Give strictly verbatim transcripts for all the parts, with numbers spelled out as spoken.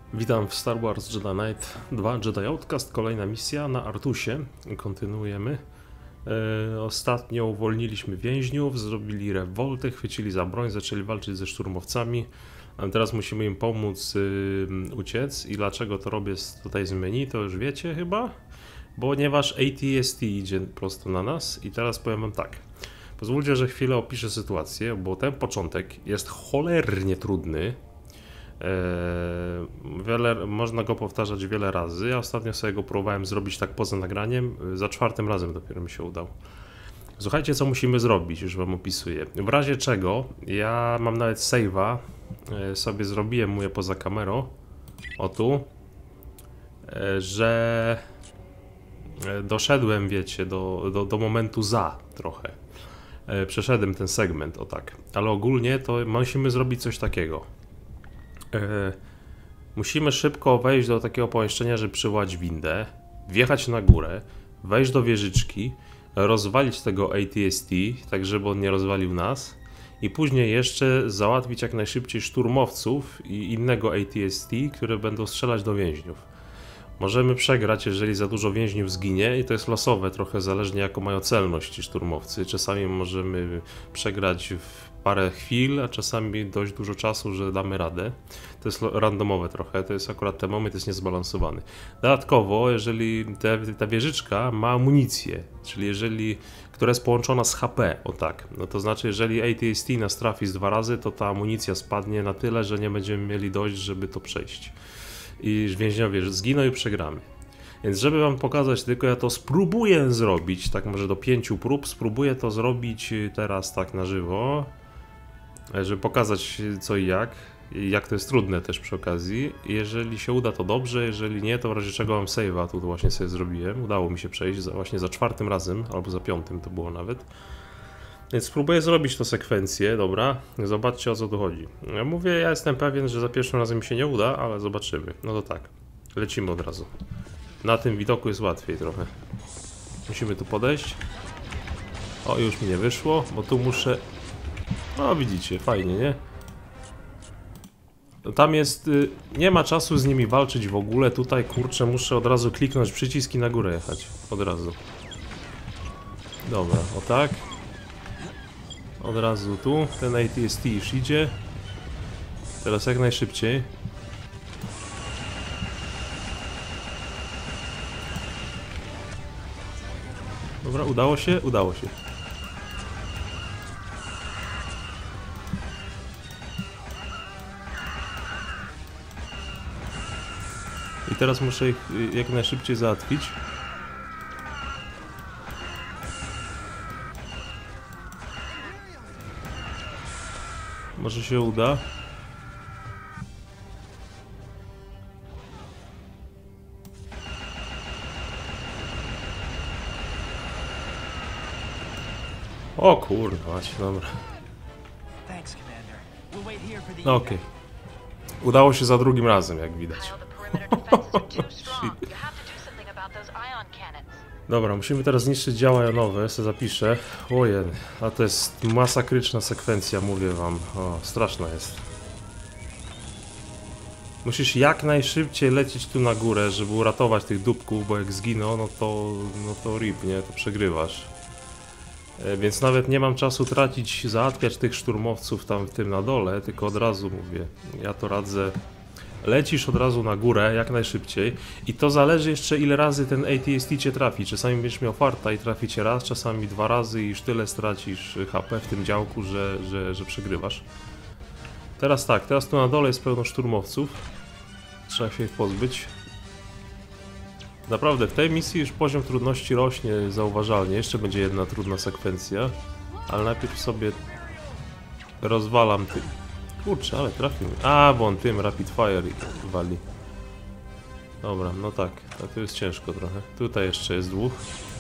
Witam w Star Wars Jedi Knight dwa Jedi Outcast, kolejna misja na Artusie. Kontynuujemy. E, ostatnio uwolniliśmy więźniów, zrobili rewoltę, chwycili za broń, zaczęli walczyć ze szturmowcami. A teraz musimy im pomóc y, uciec. I dlaczego to robię tutaj z menu, to już wiecie chyba? Ponieważ A T S T idzie prosto na nas i teraz powiem wam tak. Pozwólcie, że chwilę opiszę sytuację, bo ten początek jest cholernie trudny. Eee, wiele, można go powtarzać wiele razy. Ja ostatnio sobie go próbowałem zrobić tak poza nagraniem. Za czwartym razem dopiero mi się udał. Słuchajcie, co musimy zrobić, już wam opisuję. W razie czego, ja mam nawet save'a, e, sobie zrobiłem mu je poza kamerą. O tu. E, że e, doszedłem, wiecie, do, do, do momentu za trochę. E, przeszedłem ten segment, o tak. Ale ogólnie to musimy zrobić coś takiego. Yy, musimy szybko wejść do takiego pomieszczenia, żeby przywołać windę, wjechać na górę, wejść do wieżyczki, rozwalić tego A T S T, tak żeby on nie rozwalił nas, i później jeszcze załatwić jak najszybciej szturmowców i innego A T S T, które będą strzelać do więźniów. Możemy przegrać, jeżeli za dużo więźniów zginie, i to jest losowe, trochę zależnie jaką mają celność ci szturmowcy. Czasami możemy przegrać w parę chwil, a czasami dość dużo czasu, że damy radę. To jest randomowe trochę, to jest akurat ten moment jest niezbalansowany. Dodatkowo, jeżeli te, ta wieżyczka ma amunicję, czyli jeżeli, która jest połączona z H P, o tak, no to znaczy, jeżeli A T S T nas trafi z dwa razy, to ta amunicja spadnie na tyle, że nie będziemy mieli dość, żeby to przejść. I więźniowie zginą i przegramy. Więc żeby wam pokazać, tylko ja to spróbuję zrobić, tak może do pięciu prób, spróbuję to zrobić teraz tak na żywo, żeby pokazać co i jak, i jak to jest trudne też przy okazji. Jeżeli się uda, to dobrze, jeżeli nie, to w razie czego mam save'a, tu właśnie sobie zrobiłem, udało mi się przejść za, właśnie za czwartym razem, albo za piątym to było nawet. Więc spróbuję zrobić tę sekwencję, dobra, zobaczcie, o co tu chodzi. Ja mówię, ja jestem pewien, że za pierwszym razem mi się nie uda, ale zobaczymy. No to tak, lecimy od razu. Na tym widoku jest łatwiej trochę. Musimy tu podejść. O, już mi nie wyszło, bo tu muszę... No widzicie, fajnie, nie? Tam jest... Y, nie ma czasu z nimi walczyć w ogóle, tutaj kurczę, muszę od razu kliknąć przycisk i na górę jechać. Od razu. Dobra, o tak. Od razu tu, ten A T S T już idzie. Teraz jak najszybciej. Dobra, udało się? Udało się. I teraz muszę ich jak najszybciej załatwić. Może się uda. O kurwa, macie, dobra. No okej. Okay. Udało się za drugim razem, jak widać. Dobra, musimy teraz zniszczyć działa jonowe, sobie zapiszę. Ojej, a to jest masakryczna sekwencja, mówię wam. O, straszna jest. Musisz jak najszybciej lecieć tu na górę, żeby uratować tych dupków, bo jak zginą, no to, no to rip, nie? To przegrywasz. E, więc nawet nie mam czasu tracić, załatwiać tych szturmowców tam w tym na dole, tylko od razu mówię. Ja to radzę. Lecisz od razu na górę, jak najszybciej, i to zależy jeszcze, ile razy ten A T S T cię trafi. Czasami będziesz miał farta i trafi cię raz, czasami dwa razy i już tyle stracisz H P w tym działku, że, że, że przegrywasz. Teraz tak, teraz tu na dole jest pełno szturmowców. Trzeba się ich pozbyć. Naprawdę, w tej misji już poziom trudności rośnie zauważalnie. Jeszcze będzie jedna trudna sekwencja, ale najpierw sobie rozwalam ty... Kurczę, ale trafił. A, bo on tym Rapid Fire wali. Dobra, no tak. A tu jest ciężko trochę. Tutaj jeszcze jest dwóch.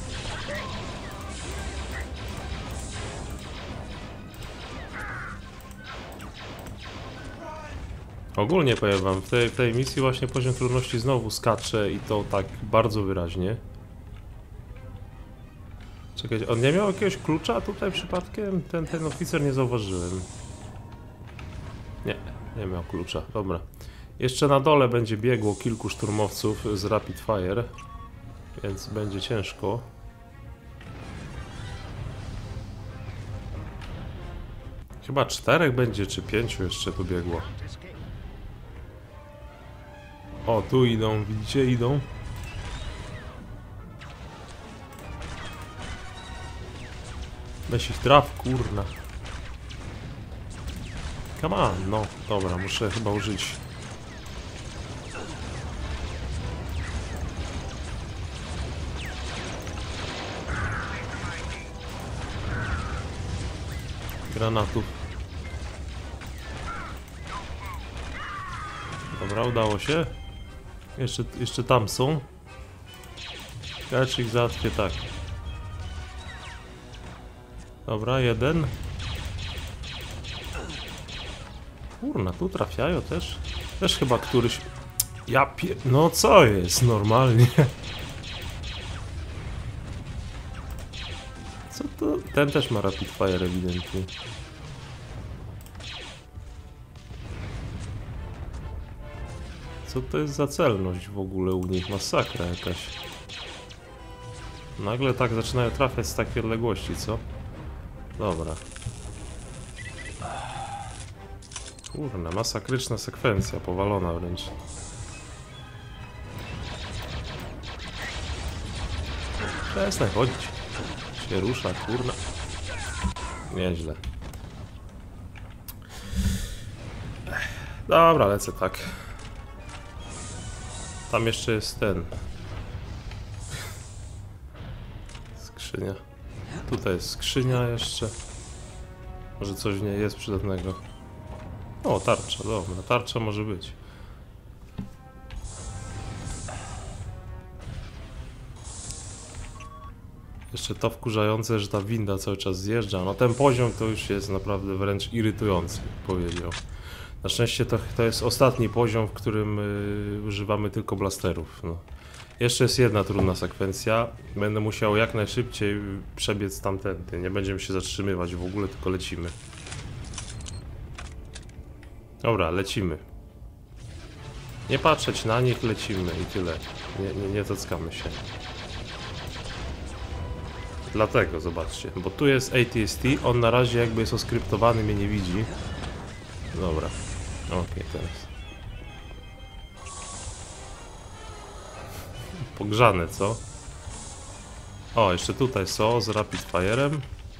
Ogólnie powiem wam, w tej, w tej misji właśnie poziom trudności znowu skacze i to tak bardzo wyraźnie. Czekaj, on nie miał jakiegoś klucza tutaj przypadkiem? Ten, ten oficer nie zauważyłem. Nie, nie miał klucza, dobra. Jeszcze na dole będzie biegło kilku szturmowców z Rapid Fire, więc będzie ciężko. Chyba czterech będzie, czy pięciu jeszcze tu biegło. O, tu idą, widzicie, idą. Weź ich traf, kurna. Come on, no, dobra, muszę chyba użyć. Granatów. Dobra, udało się. Jeszcze, jeszcze tam są. Ja ich załatwię tak. Dobra, jeden. Kurna, tu trafiają też. Też chyba któryś... Ja pie... No co jest normalnie? Co to? Ten też ma Rapid Fire ewidentnie. Co to jest za celność w ogóle u nich? Masakra jakaś. Nagle tak zaczynają trafiać z takiej odległości, co? Dobra. Kurna, masakryczna sekwencja, powalona wręcz. Przestań chodzić. Się rusza, kurna. Nieźle. Dobra, lecę tak. Tam jeszcze jest ten. Skrzynia. Tutaj jest skrzynia jeszcze. Może coś w niej jest przydatnego. O, tarcza, dobra, tarcza może być. Jeszcze to wkurzające, że ta winda cały czas zjeżdża. No ten poziom to już jest naprawdę wręcz irytujący, powiedział. Na szczęście to, to jest ostatni poziom, w którym yy, używamy tylko blasterów. No. Jeszcze jest jedna trudna sekwencja. Będę musiał jak najszybciej przebiec tamtędy. Nie będziemy się zatrzymywać w ogóle, tylko lecimy. Dobra, lecimy. Nie patrzeć na nich, lecimy i tyle. Nie, nie, nie tockamy się. Dlatego, zobaczcie, bo tu jest A T S T, on na razie jakby jest oskryptowany, mnie nie widzi. Dobra, okej, okay, teraz. Pogrzane, co? O, jeszcze tutaj są z Rapid Fire'em.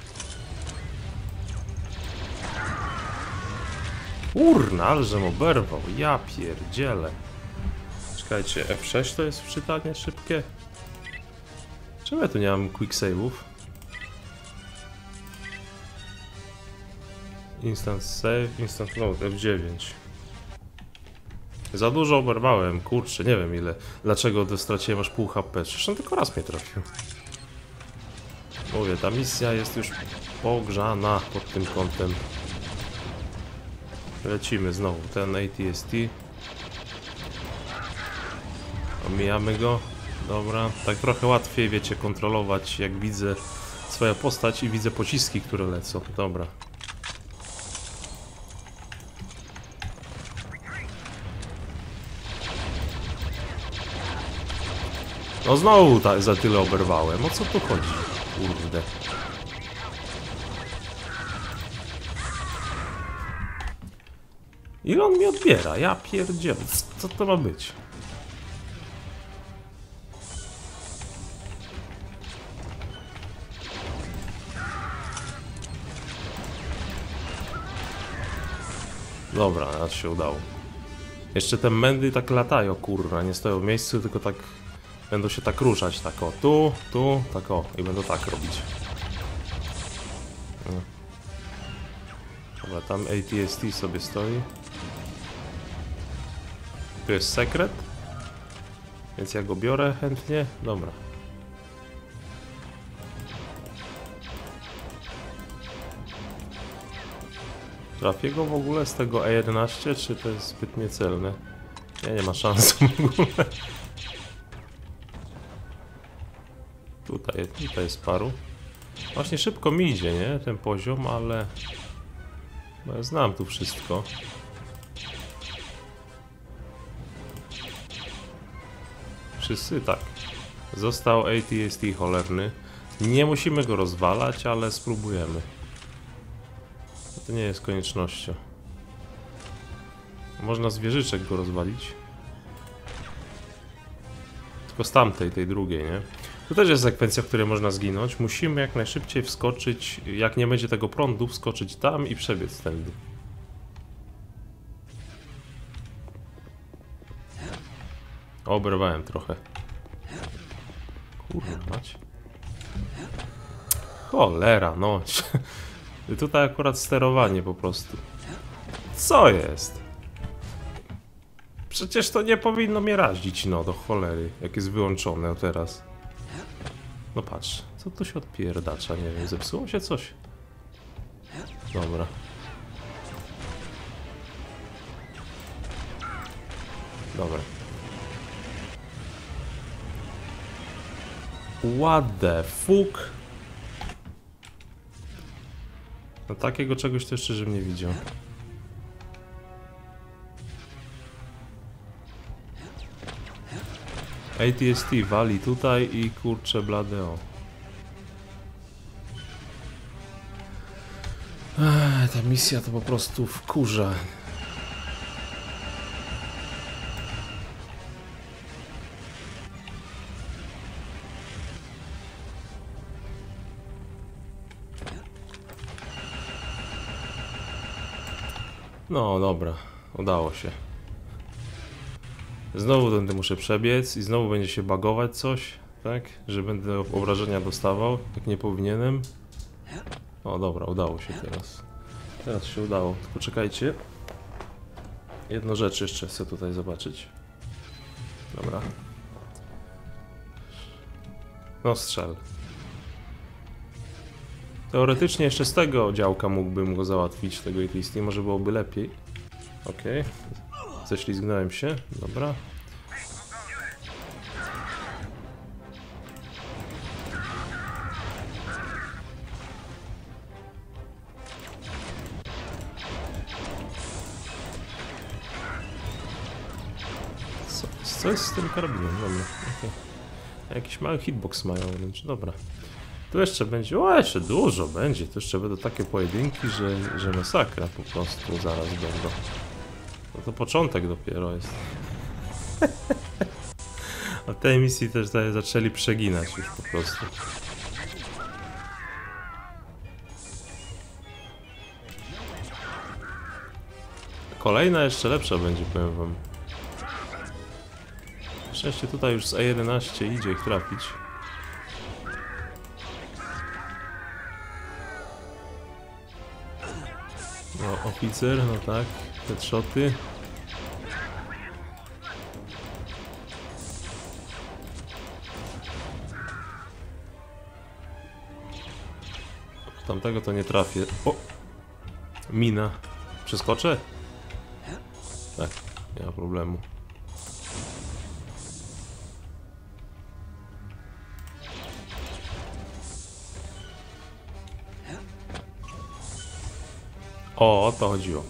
Kurna, ale żem oberwał, ja pierdzielę. Czekajcie, F sześć to jest wczytanie szybkie? Czemu ja tu nie mam quick save'ów? Instant save, instant load, F dziewięć. Za dużo oberwałem, kurczę, nie wiem ile. Dlaczego straciłem aż pół H P? Przecież on tylko raz mnie trafił. Mówię, ta misja jest już pogrzana pod tym kątem. Lecimy znowu, ten A T S T. Omijamy go. Dobra, tak trochę łatwiej, wiecie, kontrolować, jak widzę swoją postać i widzę pociski, które lecą. Dobra. No znowu tak za tyle oberwałem. O co tu chodzi? Kurde. Ile on mi odbiera? Ja pierdzielę. Co to ma być? Dobra, teraz się udało. Jeszcze te mędy tak latają, kurwa, nie stoją w miejscu, tylko tak będą się tak ruszać, tak o, tu, tu, tak o, i będą tak robić. No. Dobra, tam A T S T sobie stoi. Tu jest sekret, więc ja go biorę chętnie. Dobra. Trafię go w ogóle z tego A jedenaście, czy to jest zbyt niecelne? Nie, nie ma szans w ogóle. Tutaj, tutaj jest paru. Właśnie szybko mi idzie, nie? Ten poziom, ale... Bo ja znam tu wszystko. wszyscy? Tak. Został A T S T cholerny. Nie musimy go rozwalać, ale spróbujemy. To nie jest koniecznością. Można z wieżyczek go rozwalić. Tylko z tamtej, tej drugiej, nie? To też jest sekwencja, w której można zginąć. Musimy jak najszybciej wskoczyć, jak nie będzie tego prądu, wskoczyć tam i przebiec tędy. Oberwałem trochę. Kurwa mać. Cholera, no. Tutaj akurat sterowanie po prostu. Co jest? Przecież to nie powinno mnie razić, no do cholery, jak jest wyłączone teraz. No patrz, co tu się odpierdacza, nie wiem, zepsuło się coś? Dobra. Dobra. What the fuck? No takiego czegoś to jeszcze żebym nie widział. A T S T wali tutaj i kurczę blade o. Ech, ta misja to po prostu wkurza. No dobra, udało się. Znowu tędy muszę przebiec i znowu będzie się bagować coś, tak? Że będę obrażenia dostawał, jak nie powinienem. O dobra, udało się teraz. Teraz się udało, tylko czekajcie. Jedną rzecz jeszcze chcę tutaj zobaczyć. Dobra. No strzel. Teoretycznie jeszcze z tego działka mógłbym go załatwić, tego A T S T, może byłoby lepiej. Okej. Okay. Ześlizgnąłem się, dobra. Co, co jest z tym karabinem? Dobra, okay. Jakiś mały hitbox mają, więc dobra. Tu jeszcze będzie, o jeszcze dużo będzie, tu jeszcze będą takie pojedynki, że, że masakra po prostu zaraz będą. No to początek dopiero jest. A tej misji też tutaj zaczęli przeginać już po prostu. Kolejna jeszcze lepsza będzie, powiem wam. Na szczęście tutaj już z A jedenaście idzie ich trafić. No, oficer, no tak, headshoty. Tamtego to nie trafię. O! Mina. Przeskoczę? Tak, nie ma problemu. O, o to chodziło.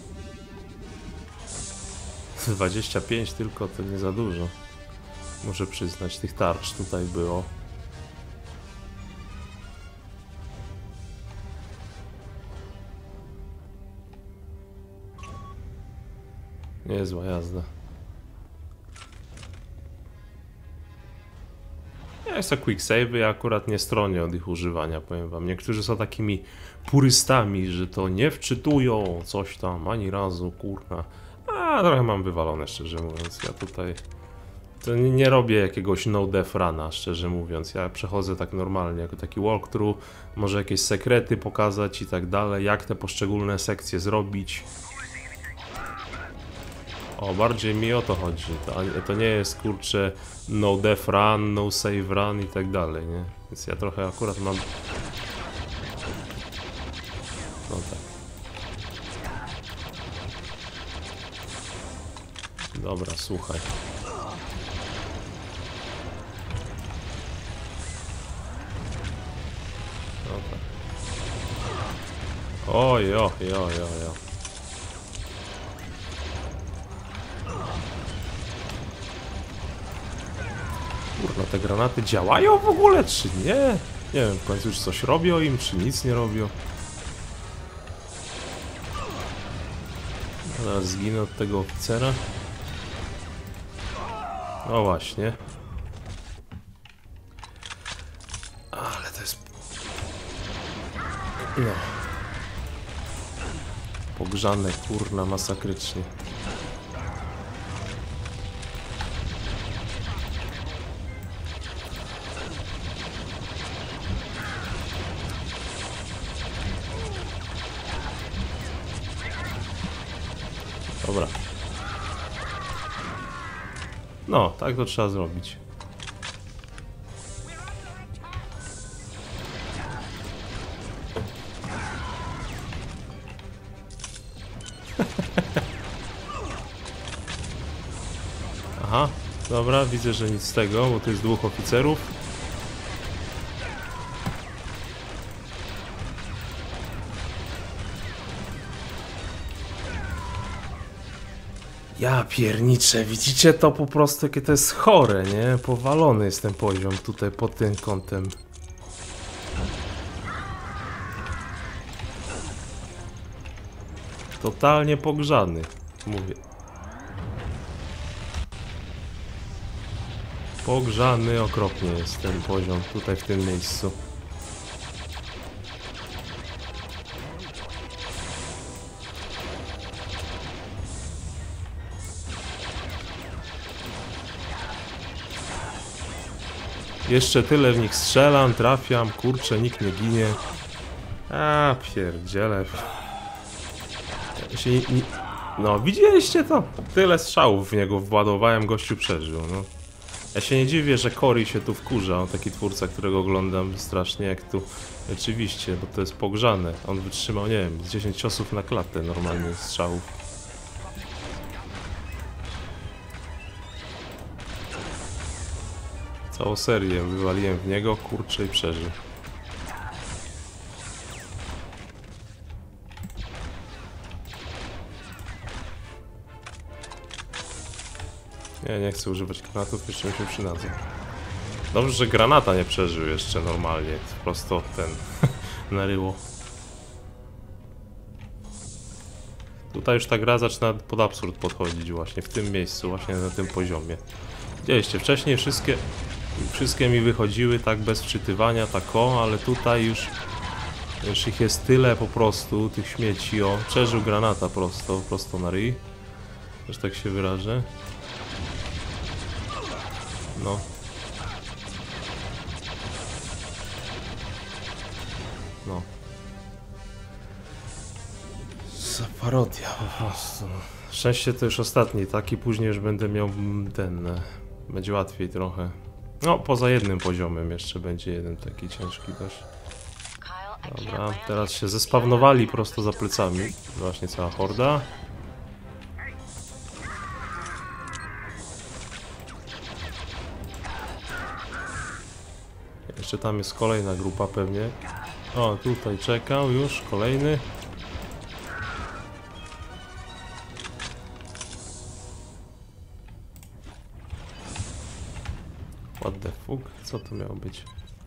dwadzieścia pięć tylko to nie za dużo. Muszę przyznać, tych tarcz tutaj było. Niezła jazda. Ja jestem quick save, ja akurat nie stronię od ich używania, powiem wam. Niektórzy są takimi purystami, że to nie wczytują coś tam ani razu, kurna. A trochę mam wywalone, szczerze mówiąc. Ja tutaj to nie, nie robię jakiegoś no death runa, szczerze mówiąc. Ja przechodzę tak normalnie, jako taki walkthrough, może jakieś sekrety pokazać i tak dalej, jak te poszczególne sekcje zrobić. O, bardziej mi o to chodzi. To, to nie jest, kurczę, no death run, no save run i tak dalej, nie? Więc ja trochę akurat mam... No tak. Dobra, słuchaj. No tak. Oj, jo, jo, jo, jo. Kurna, te granaty działają w ogóle, czy nie? Nie wiem, w końcu już coś robią im, czy nic nie robią. Zaraz zginę od tego oficera. No właśnie. Ale to jest... No. Pogrzane, kurna, masakrycznie. Dobra. No, tak to trzeba zrobić. Aha, dobra, widzę, że nic z tego, bo to jest dwóch oficerów. Ja pierniczę, widzicie to po prostu, jakie to jest chore, nie? Powalony jest ten poziom tutaj pod tym kątem. Totalnie pogrzany, mówię. Pogrzany okropnie jest ten poziom tutaj w tym miejscu. Jeszcze tyle w nich strzelam, trafiam, kurczę, nikt nie ginie. A pierdziele. Się nie, nie... No, widzieliście to? Tyle strzałów w niego władowałem, gościu przeżył, no. Ja się nie dziwię, że Cory się tu wkurza, on taki twórca, którego oglądam strasznie jak tu. Oczywiście, bo to jest pogrzane. On wytrzymał, nie wiem, z dziesięć ciosów na klatę normalnie strzałów. Całą serię wywaliłem w niego, kurczę, i przeżył. Nie, nie chcę używać granatów, jeszcze mi się przydadzą. Dobrze, że granata nie przeżył jeszcze normalnie, prosto ten naryło. Tutaj już ta gra zaczyna pod absurd podchodzić właśnie w tym miejscu, właśnie na tym poziomie. Widzieliście, wcześniej wszystkie, wszystkie mi wychodziły tak bez wczytywania, tak o, ale tutaj już, już ich jest tyle po prostu, tych śmieci, o, przeżył granata prosto, prosto na ryj, że tak się wyrażę. No. No. Za parodia po prostu. Szczęście to już ostatni, taki później już będę miał ten, będzie łatwiej trochę. No, poza jednym poziomem jeszcze będzie jeden taki ciężki dość. Dobra, teraz się zespawnowali prosto za plecami. Właśnie cała horda. Jeszcze tam jest kolejna grupa pewnie. O, tutaj czekał już kolejny. What the fuck? Co to miało być?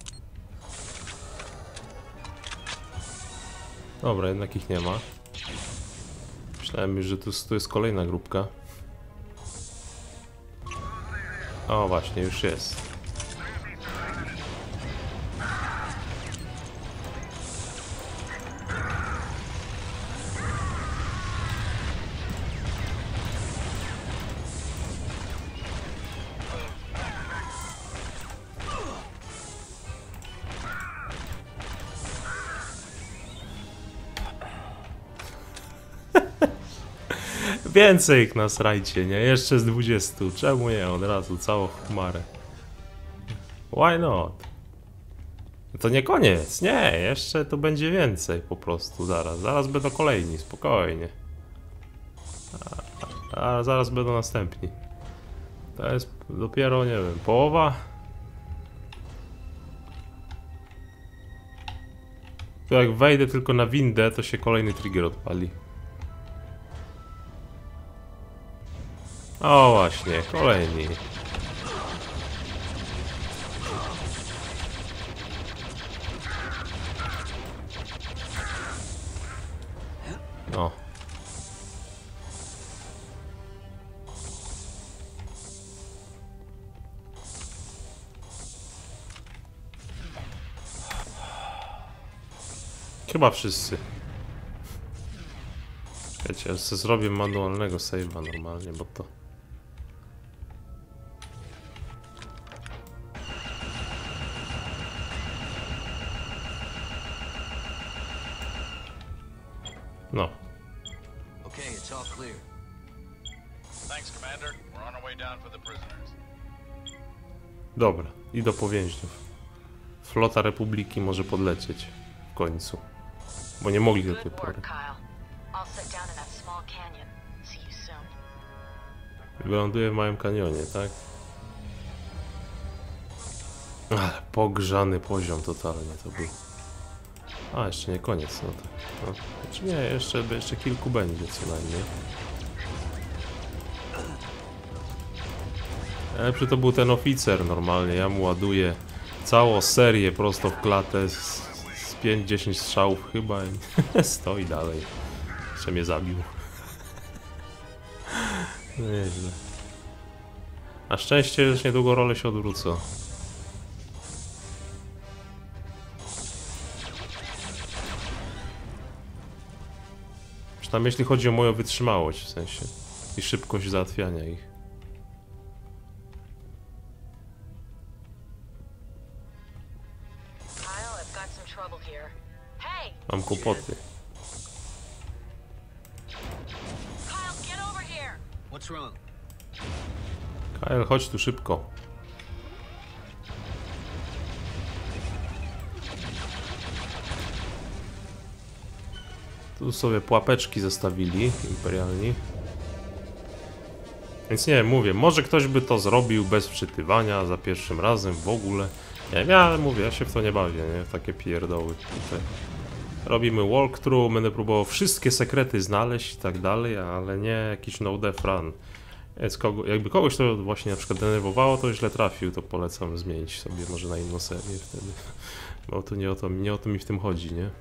Dobra, jednak ich nie ma. Myślałem już, że tu, tu jest kolejna grupka. O, właśnie, już jest. Więcej ich nas rajcie, nie? Jeszcze z dwudziestu. Czemu nie? Od razu całą chmarę. Why not? To nie koniec. Nie, jeszcze tu będzie więcej po prostu. Zaraz. Zaraz będą kolejni. Spokojnie. A, a zaraz będą następni. To jest dopiero, nie wiem, połowa. Tu jak wejdę tylko na windę, to się kolejny trigger odpali. O właśnie, kolejni. Chyba wszyscy. Wiecie, ja sobie zrobię manualnego save'a normalnie, bo to... No. Okay, it's all clear. Thanks, Commander. We're on our way down for the prisoners. Dobra, i do powięźniów. Flota Republiki może podlecieć w końcu. Bo nie mogli do tej pory. Wyląduje w małym kanionie, tak? Ale pogrzany poziom totalnie to był. A, jeszcze nie koniec, no to... No. Znaczy nie, jeszcze, jeszcze kilku będzie co najmniej. Lepszy to był ten oficer normalnie, ja mu ładuję całą serię prosto w klatę z, z pięć dziesięć strzałów chyba i stoi dalej. Jeszcze mnie zabił. No nieźle. Na szczęście już niedługo role się odwrócą. Tam jeśli chodzi o moją wytrzymałość w sensie i szybkość załatwiania ich. Mam kłopoty. Kyle, chodź tu szybko. Tu sobie pułapeczki zostawili imperialni. Więc nie wiem, mówię, może ktoś by to zrobił bez wczytywania za pierwszym razem w ogóle. Nie wiem, ja mówię, ja się w to nie bawię, nie? W takie pierdoły tutaj. Robimy walkthrough, będę próbował wszystkie sekrety znaleźć i tak dalej, ale nie jakiś no-death run. Więc kogo, jakby kogoś to właśnie na przykład denerwowało, to źle trafił, to polecam zmienić sobie może na inną serię wtedy. Bo to nie o to, nie o to mi w tym chodzi, nie?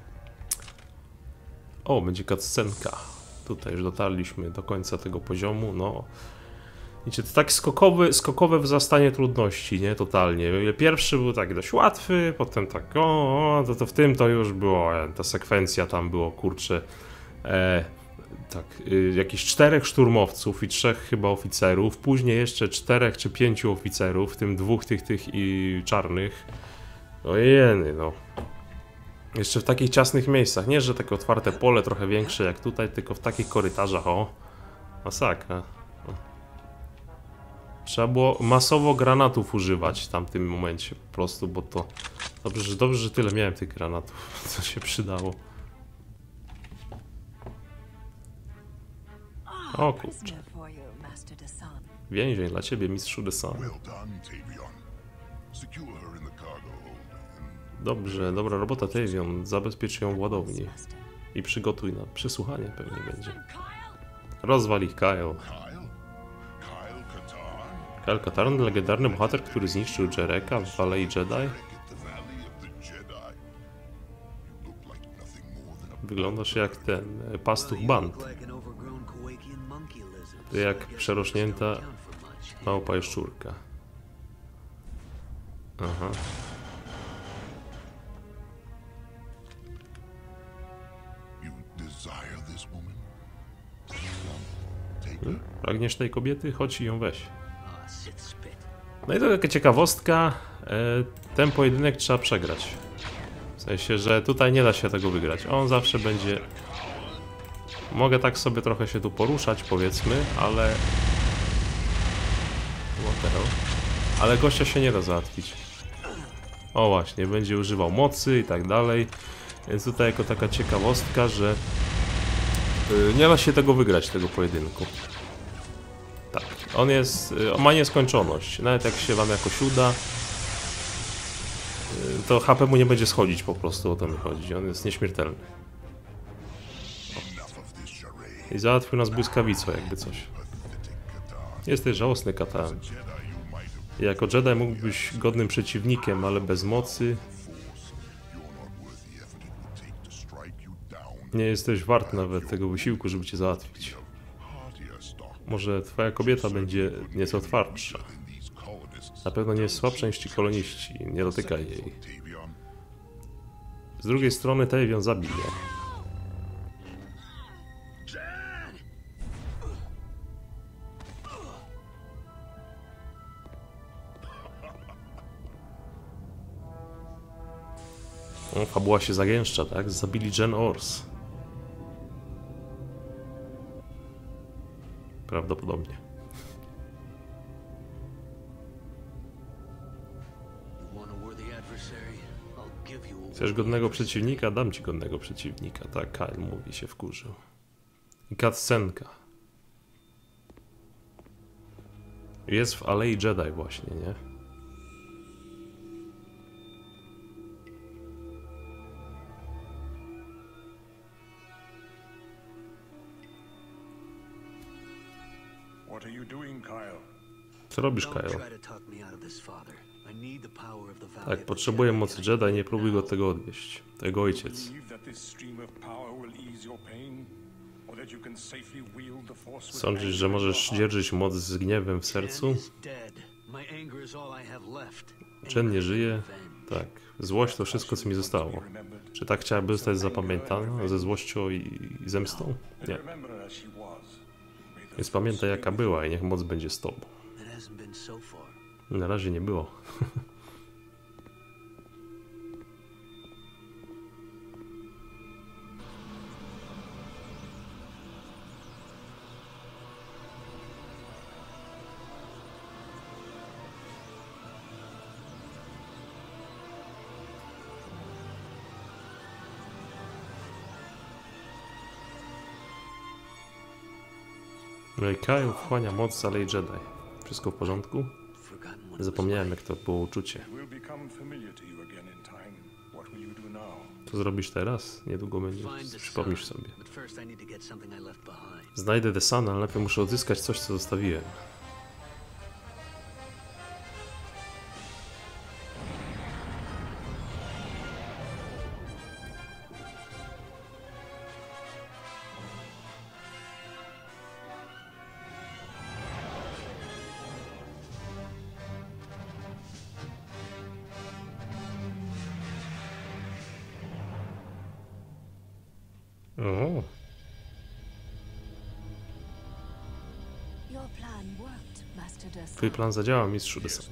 O, będzie cutscenka. Tutaj już dotarliśmy do końca tego poziomu, no. Wiecie, to tak skokowy, skokowe wzrastanie trudności, nie? Totalnie. Pierwszy był tak dość łatwy, potem tak, o, o to, to w tym to już było, ta sekwencja tam było, kurczę, e, tak, y, jakichś czterech szturmowców i trzech chyba oficerów, później jeszcze czterech czy pięciu oficerów, w tym dwóch tych, tych i czarnych. Ojeny, no. Jeszcze w takich ciasnych miejscach, nie, że takie otwarte pole trochę większe jak tutaj, tylko w takich korytarzach, o. Masakra. O. Trzeba było masowo granatów używać w tamtym momencie po prostu, bo to... Dobrze, że, dobrze, że tyle miałem tych granatów, co się przydało. O kurczę. Więzień dla ciebie, mistrzu Desan. Dobrze, dobra robota, Tavion. Zabezpiecz ją w ładowni. I przygotuj na przesłuchanie pewnie będzie. Rozwal ich, Kyle. Kyle Katarn, legendarny bohater, który zniszczył Jereka w Alei Jedi. Wyglądasz jak ten pastuch band. Ty jak przerośnięta małpa jaszczurka. Aha. Hmm? Pragniesz tej kobiety? Chodź i ją weź. No i to taka ciekawostka. Ten pojedynek trzeba przegrać. W sensie, że tutaj nie da się tego wygrać. On zawsze będzie... Mogę tak sobie trochę się tu poruszać, powiedzmy, ale... What the hell? Ale gościa się nie da załatwić. O właśnie, będzie używał mocy i tak dalej. Więc tutaj jako taka ciekawostka, że... Nie da się tego wygrać, tego pojedynku. Tak, on jest... On ma nieskończoność. Nawet jak się wam jakoś uda, to H P mu nie będzie schodzić po prostu, o to mi chodzi. On jest nieśmiertelny. O. I załatwił nas błyskawicą, jakby coś. Jesteś żałosny, Katarn. Jako Jedi mógłbyś godnym przeciwnikiem, ale bez mocy... Nie jesteś wart nawet tego wysiłku, żeby cię załatwić. Może twoja kobieta będzie nieco twardsza. Na pewno nie jest słabsza niż ci koloniści. Nie dotykaj jej. Z drugiej strony tej ją zabije. O, fabuła się zagęszcza, tak? Zabili Jen Ors. Prawdopodobnie. Chcesz godnego przeciwnika? Dam ci godnego przeciwnika. Tak, Kyle mówi, się wkurzył. I cutscenka. Jest w Alei Jedi właśnie, nie? What are you doing, Kyle? Co robisz, Kyle? Tak, potrzebuję mocy Jedi, nie próbuj go tego odwieść. To jego ojciec. Sądzisz, że możesz dzierżyć moc z gniewem w sercu? Jen nie żyje? Tak. Złość to wszystko, co mi zostało. Czy tak chciałaby zostać zapamiętana ze złością i zemstą? Nie. Więc pamiętaj, jaka była i niech moc będzie z tobą. Na razie nie było. No i Kyle wchłania moc z Alei Jedi. Wszystko w porządku? Zapomniałem, jak to było uczucie. Co zrobisz teraz? Niedługo będzie. Przypomnisz sobie. Znajdę The Sun, ale najpierw muszę odzyskać coś, co zostawiłem. O. Twój plan zadziałał, mistrzu Desan.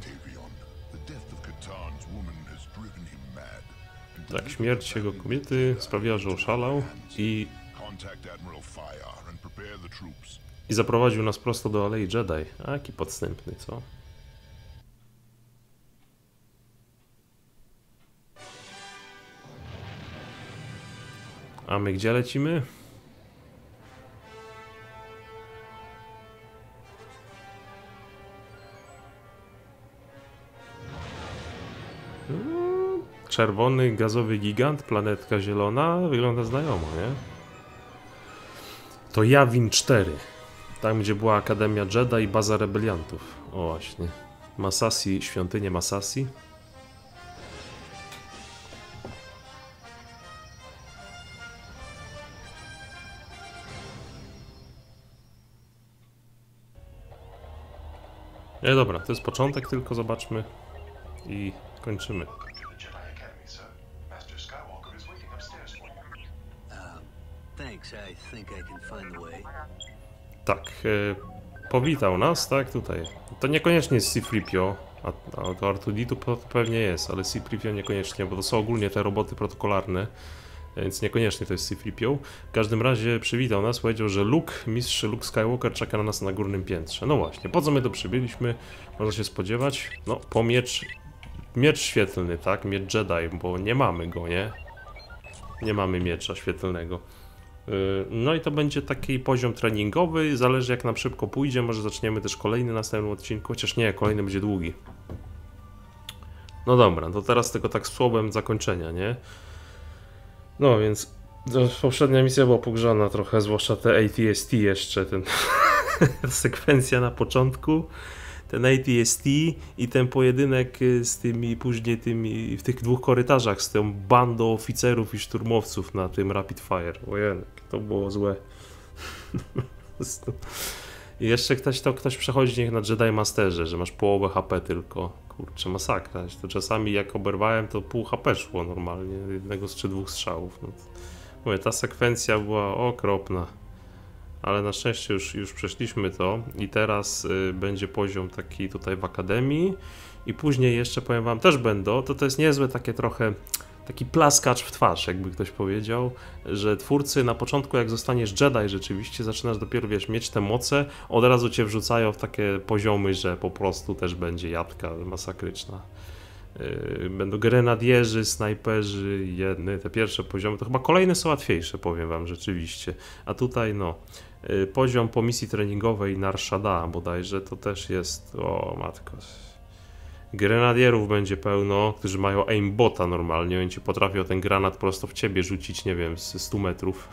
Tak, śmierć jego kobiety sprawiła, że oszalał i... i zaprowadził nas prosto do Alei Jedi. A, jaki podstępny, co? A my gdzie lecimy? Czerwony gazowy gigant, planetka zielona, wygląda znajomo, nie? To Yavin cztery. Tam, gdzie była Akademia Jedi i baza rebeliantów. O właśnie. Masasi, świątynię Masasi. Nie, dobra, to jest początek, tylko zobaczmy i kończymy. Tak, e, powitał nas, tak, tutaj. To niekoniecznie jest C trzy P O, a, a to R dwa D to pewnie jest, ale C trzy P O niekoniecznie, bo to są ogólnie te roboty protokolarne, więc niekoniecznie to jest C trzy P O. W każdym razie przywitał nas, powiedział, że Luke, mistrz Luke Skywalker czeka na nas na górnym piętrze. No właśnie, po co my tu przybyliśmy? Można się spodziewać, no po miecz, miecz świetlny, tak, miecz Jedi, bo nie mamy go, nie? Nie mamy miecza świetlnego. No i to będzie taki poziom treningowy, zależy jak nam szybko pójdzie, może zaczniemy też kolejny na następnym odcinku, chociaż nie, kolejny będzie długi. No dobra, to teraz tylko tak słowem zakończenia, nie? No więc poprzednia misja była pogrzana trochę, zwłaszcza te A T S T jeszcze, ten sekwencja na początku, ten A T S T i ten pojedynek z tymi później tymi w tych dwóch korytarzach z tą bandą oficerów i szturmowców na tym Rapid Fire. Ojenek, to było złe. I jeszcze ktoś to ktoś przechodzi niech na Jedi Masterze, że masz połowę H P tylko. kurczę, masakra. To czasami jak oberwałem, to pół H P szło normalnie, jednego czy dwóch strzałów. No, mówię, ta sekwencja była okropna. Ale na szczęście już, już przeszliśmy to i teraz y, będzie poziom taki tutaj w Akademii i później jeszcze powiem wam też będą, to to jest niezłe takie trochę, taki plaskacz w twarz, jakby ktoś powiedział, że twórcy na początku jak zostaniesz Jedi rzeczywiście, zaczynasz dopiero, wiesz, mieć te moce, od razu cię wrzucają w takie poziomy, że po prostu też będzie jadka masakryczna. Yy, będą grenadierzy, snajperzy, jedny, te pierwsze poziomy, to chyba kolejne są łatwiejsze, powiem wam rzeczywiście, a tutaj no, yy, poziom po misji treningowej Nar Shaddaa bodajże, to też jest, o matko, grenadierów będzie pełno, którzy mają aimbota normalnie, oni ci potrafią ten granat prosto w ciebie rzucić, nie wiem, z stu metrów.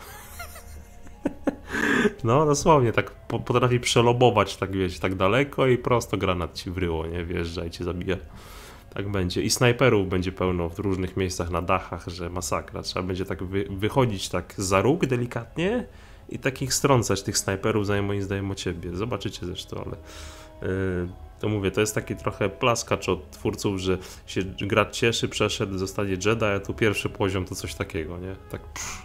No dosłownie, tak potrafi przelobować, tak wiesz, tak daleko i prosto granat ci wryło, nie, wjeżdża i cię zabija. Tak będzie. I snajperów będzie pełno w różnych miejscach na dachach, że masakra. Trzeba będzie tak wy wychodzić tak za róg delikatnie i takich strącać tych snajperów, zanim moim zdaniem o ciebie. Zobaczycie zresztą, ale yy, to mówię, to jest taki trochę plaskacz od twórców, że się gracz cieszy, przeszedł, zostanie Jedi, a tu pierwszy poziom to coś takiego, nie? Tak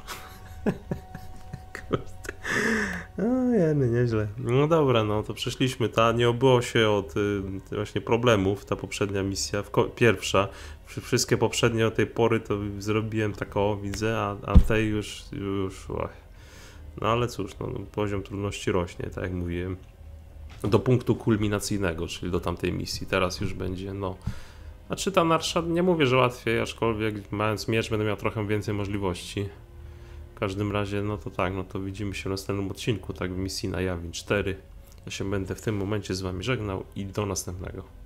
no jeny, nieźle. No dobra, no to przeszliśmy. Ta nie obyło się od y, właśnie problemów, ta poprzednia misja, pierwsza. Wszystkie poprzednie od tej pory to zrobiłem tak, o, widzę, a, a tej już, już oj. No ale cóż, no, poziom trudności rośnie, tak jak mówiłem, do punktu kulminacyjnego, czyli do tamtej misji. Teraz już będzie, no, znaczy ta narsza, nie mówię, że łatwiej, aczkolwiek mając miecz będę miał trochę więcej możliwości. W każdym razie, no to tak, no to widzimy się w następnym odcinku, tak, w misji na Yavin cztery. Ja się będę w tym momencie z wami żegnał i do następnego.